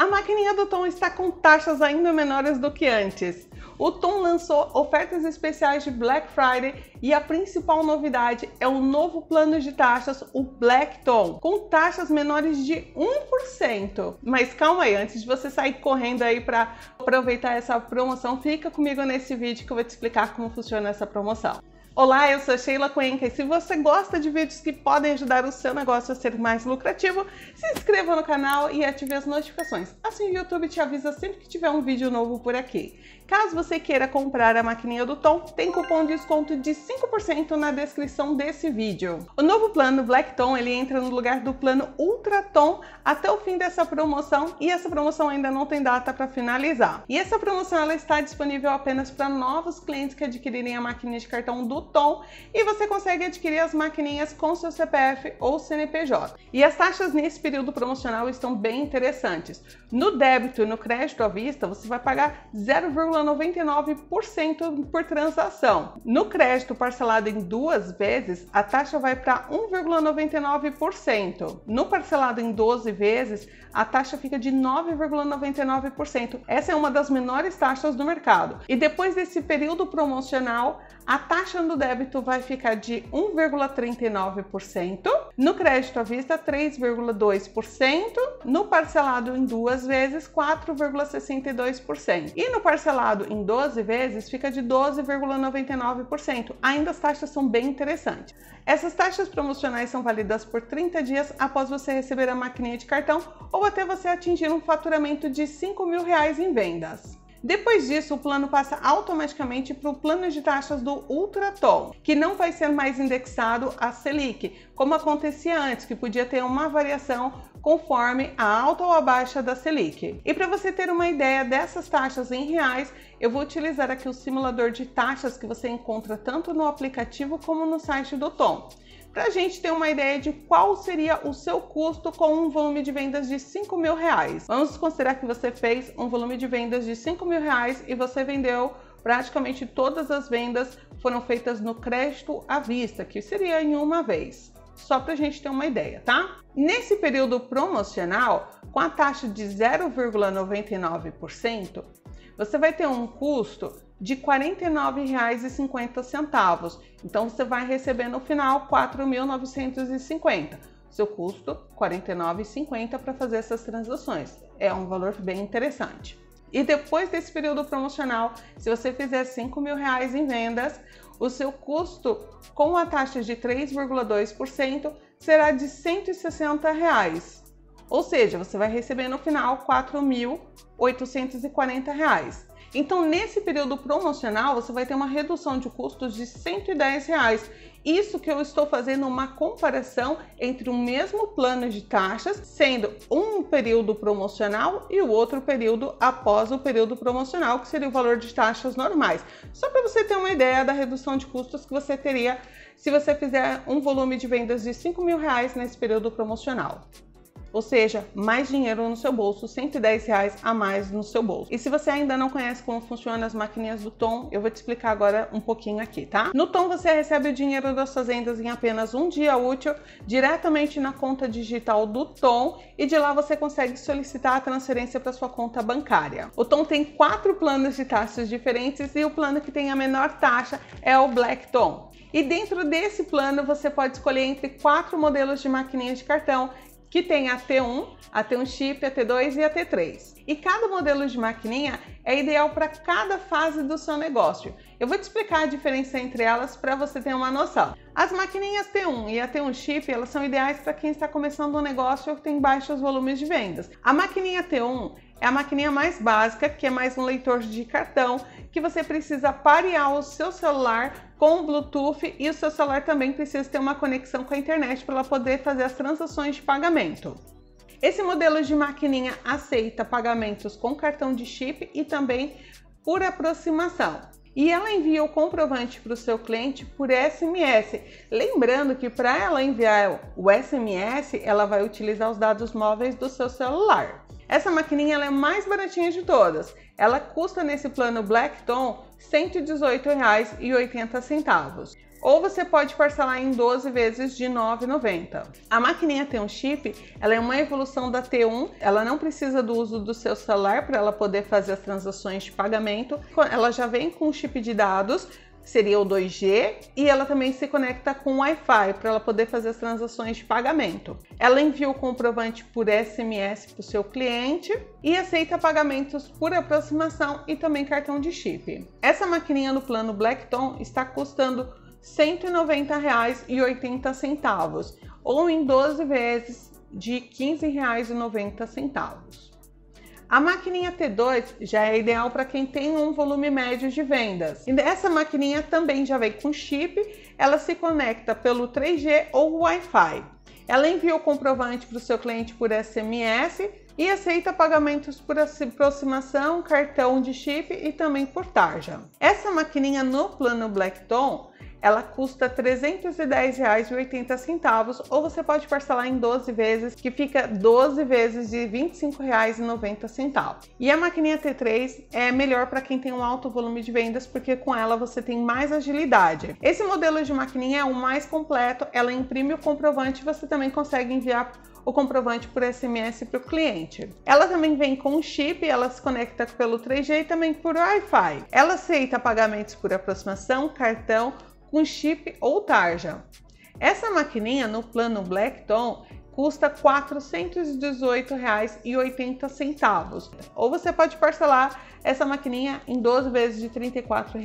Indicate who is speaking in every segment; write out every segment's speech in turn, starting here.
Speaker 1: A maquininha do Tom está com taxas ainda menores do que antes. O Tom lançou ofertas especiais de Black Friday e a principal novidade é o novo plano de taxas, o Black Tom, com taxas menores de 1%. Mas calma aí, antes de você sair correndo aí para aproveitar essa promoção, fica comigo nesse vídeo que eu vou te explicar como funciona essa promoção. Olá, eu sou Sheila Cuenca e se você gosta de vídeos que podem ajudar o seu negócio a ser mais lucrativo, se inscreva no canal e ative as notificações. Assim o YouTube te avisa sempre que tiver um vídeo novo por aqui. Caso você queira comprar a maquininha do Tom, tem cupom de desconto de 5% na descrição desse vídeo. O novo plano Black Tom, ele entra no lugar do plano Ultra Tom até o fim dessa promoção e essa promoção ainda não tem data para finalizar. E essa promoção ela está disponível apenas para novos clientes que adquirirem a maquininha de cartão do Tom e você consegue adquirir as maquininhas com seu CPF ou CNPJ. E as taxas nesse período promocional estão bem interessantes. No débito e no crédito à vista, você vai pagar 0,99% por transação. No crédito parcelado em 2 vezes, a taxa vai para 1,99%. No parcelado em 12 vezes, a taxa fica de 9,99%. Essa é uma das menores taxas do mercado. E depois desse período promocional, a taxa no débito vai ficar de 1,39%, no crédito à vista 3,2%, no parcelado em 2 vezes 4,62% e no parcelado em 12 vezes fica de 12,99%. Ainda as taxas são bem interessantes. Essas taxas promocionais são válidas por 30 dias após você receber a maquininha de cartão ou até você atingir um faturamento de R$5.000 em vendas. Depois disso, o plano passa automaticamente para o plano de taxas do Ultra Tom, que não vai ser mais indexado à Selic, como acontecia antes, que podia ter uma variação conforme a alta ou a baixa da Selic. E para você ter uma ideia dessas taxas em reais, eu vou utilizar aqui o simulador de taxas que você encontra tanto no aplicativo como no site do Tom, para a gente ter uma ideia de qual seria o seu custo com um volume de vendas de R$5.000. Vamos considerar que você fez um volume de vendas de R$5.000 e você vendeu praticamente todas as vendas foram feitas no crédito à vista, que seria em uma vez. Só para a gente ter uma ideia, tá? Nesse período promocional, com a taxa de 0,99%, você vai ter um custo de R$ 49,50. Então você vai receber no final R$ 4.950. Seu custo R$ 49,50 para fazer essas transações. É um valor bem interessante. E depois desse período promocional, se você fizer R$5.000 em vendas, o seu custo com a taxa de 3,2% será de R$ 160. Ou seja, você vai receber no final R$ 4.840. Então, nesse período promocional, você vai ter uma redução de custos de R$ 110. Isso que eu estou fazendo uma comparação entre o mesmo plano de taxas, sendo um período promocional e o outro período após o período promocional, que seria o valor de taxas normais. Só para você ter uma ideia da redução de custos que você teria se você fizer um volume de vendas de R$5.000 nesse período promocional. Ou seja, mais dinheiro no seu bolso, R$110 a mais no seu bolso. E se você ainda não conhece como funcionam as maquininhas do Tom, eu vou te explicar agora um pouquinho aqui, tá? No Tom você recebe o dinheiro das suas vendas em apenas um dia útil, diretamente na conta digital do Tom, e de lá você consegue solicitar a transferência para sua conta bancária. O Tom tem 4 planos de taxas diferentes e o plano que tem a menor taxa é o Black Tom. E dentro desse plano você pode escolher entre 4 modelos de maquininhas de cartão, que tem a T1, a T1 Chip, a T2 e a T3. E cada modelo de maquininha é ideal para cada fase do seu negócio. Eu vou te explicar a diferença entre elas para você ter uma noção. As maquininhas T1 e a T1 Chip, elas são ideais para quem está começando um negócio ou tem baixos volumes de vendas. A maquininha T1 é a maquininha mais básica, que é mais um leitor de cartão, que você precisa parear o seu celular com o Bluetooth e o seu celular também precisa ter uma conexão com a internet para ela poder fazer as transações de pagamento. Esse modelo de maquininha aceita pagamentos com cartão de chip e também por aproximação. E ela envia o comprovante para o seu cliente por SMS. Lembrando que para ela enviar o SMS, ela vai utilizar os dados móveis do seu celular. Essa maquininha ela é mais baratinha de todas. Ela custa nesse plano Black Tom R$ 118,80. ou você pode parcelar em 12 vezes de R$ 9,90. A maquininha tem um chip, ela é uma evolução da T1, ela não precisa do uso do seu celular para ela poder fazer as transações de pagamento. Ela já vem com um chip de dados, seria o 2G, e ela também se conecta com Wi-Fi para ela poder fazer as transações de pagamento. Ela envia o comprovante por SMS para o seu cliente e aceita pagamentos por aproximação e também cartão de chip. Essa maquininha no plano Blackton está custando R$ 190,80 ou em 12 vezes de R$ 15,90. A maquininha T2 já é ideal para quem tem um volume médio de vendas. E essa maquininha também já vem com chip, ela se conecta pelo 3G ou Wi-Fi. Ela envia o comprovante para o seu cliente por SMS e aceita pagamentos por aproximação, cartão de chip e também por tarja. Essa maquininha no plano Blackton, ela custa R$ 310,80 ou você pode parcelar em 12 vezes, que fica 12 vezes de R$ 25,90. E a maquininha T3 é melhor para quem tem um alto volume de vendas, porque com ela você tem mais agilidade. Esse modelo de maquininha é o mais completo, ela imprime o comprovante e você também consegue enviar o comprovante por SMS para o cliente. Ela também vem com um chip, ela se conecta pelo 3G e também por Wi-Fi. Ela aceita pagamentos por aproximação, cartão, com chip ou tarja. Essa maquininha no plano Blackton custa R$ 418,80 ou você pode parcelar essa maquininha em 12 vezes de R$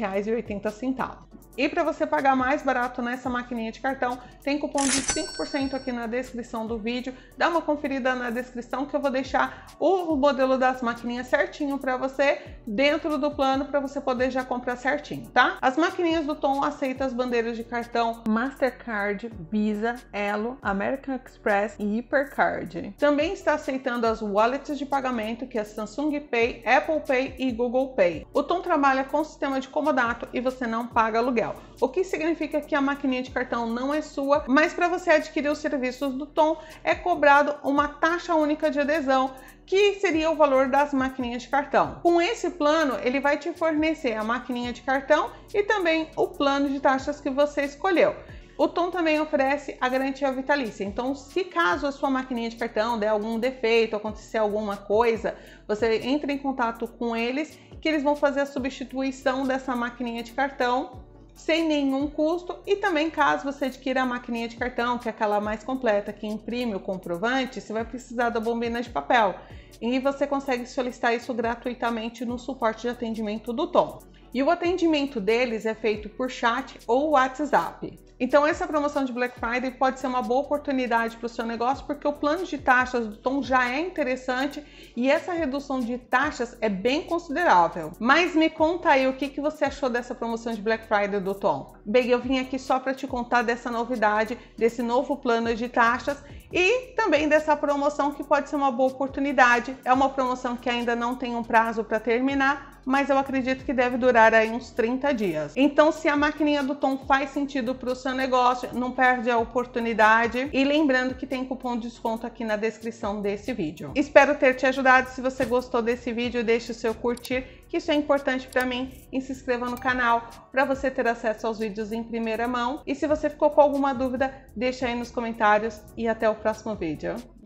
Speaker 1: 34,80. E para você pagar mais barato nessa maquininha de cartão, tem cupom de 5% aqui na descrição do vídeo. Dá uma conferida na descrição que eu vou deixar o modelo das maquininhas certinho para você dentro do plano, para você poder já comprar certinho, tá? As maquininhas do Tom aceitam as bandeiras de cartão Mastercard, Visa, Elo, American Express e Hipercard. Também está aceitando as wallets de pagamento, que é Samsung Pay, Apple Pay e Google Pay. O Tom trabalha com o sistema de comodato e você não paga aluguel, o que significa que a maquininha de cartão não é sua, mas para você adquirir os serviços do Tom é cobrado uma taxa única de adesão, que seria o valor das maquininhas de cartão. Com esse plano, ele vai te fornecer a maquininha de cartão e também o plano de taxas que você escolheu. O Tom também oferece a garantia vitalícia, então se caso a sua maquininha de cartão der algum defeito, acontecer alguma coisa, você entra em contato com eles, que eles vão fazer a substituição dessa maquininha de cartão sem nenhum custo. E também caso você adquira a maquininha de cartão, que é aquela mais completa, que imprime o comprovante, você vai precisar da bombina de papel e você consegue solicitar isso gratuitamente no suporte de atendimento do Tom. E o atendimento deles é feito por chat ou WhatsApp. Então essa promoção de Black Friday pode ser uma boa oportunidade para o seu negócio, porque o plano de taxas do Tom já é interessante e essa redução de taxas é bem considerável. Mas me conta aí o que você achou dessa promoção de Black Friday do Tom. Bem, eu vim aqui só para te contar dessa novidade, desse novo plano de taxas e também dessa promoção que pode ser uma boa oportunidade. É uma promoção que ainda não tem um prazo para terminar, mas eu acredito que deve durar aí uns 30 dias. Então, se a maquininha do Tom faz sentido para o seu negócio, não perde a oportunidade. E lembrando que tem cupom de desconto aqui na descrição desse vídeo. Espero ter te ajudado. Se você gostou desse vídeo, deixe o seu curtir, que isso é importante para mim, e se inscreva no canal para você ter acesso aos vídeos em primeira mão. E se você ficou com alguma dúvida, deixa aí nos comentários e até o próximo vídeo.